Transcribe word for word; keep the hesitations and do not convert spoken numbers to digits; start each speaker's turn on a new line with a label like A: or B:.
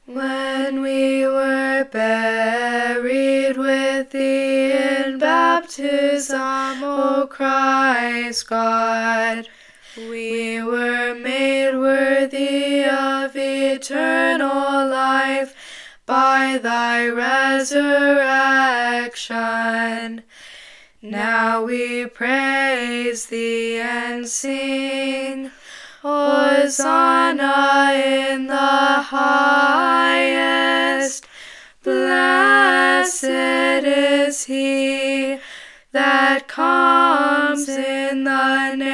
A: When we were buried with thee in baptism, O Christ God, we were made worthy of eternal life by thy resurrection. Now we praise thee and sing, Hosanna in the highest. Blessed is he that comes in the